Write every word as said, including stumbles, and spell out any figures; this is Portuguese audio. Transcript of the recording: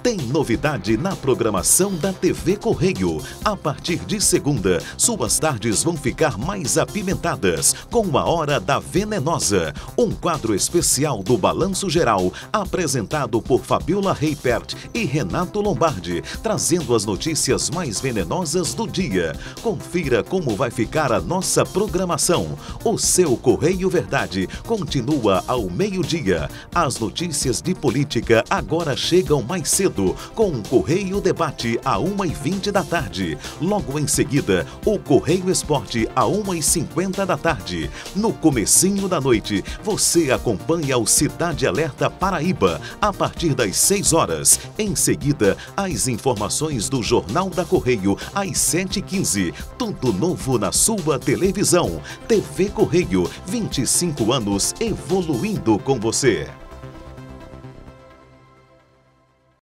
Tem novidade na programação da T V Correio. A partir de segunda, suas tardes vão ficar mais apimentadas com a Hora da Venenosa, um quadro especial do Balanço Geral, apresentado por Fabiola Reipert e Renato Lombardi, trazendo as notícias mais venenosas do dia. Confira como vai ficar a nossa programação. O seu Correio Verdade continua ao meio-dia. As notícias de política agora chegam mais cedo, com o Correio Debate a uma e vinte da tarde. Logo em seguida, o Correio Esporte a uma e cinquenta da tarde. No comecinho da noite, você acompanha o Cidade Alerta Paraíba a partir das seis horas. Em seguida, as informações do Jornal da Correio às sete e quinze. Tudo novo na sua televisão. T V Correio, vinte e cinco anos evoluindo com você.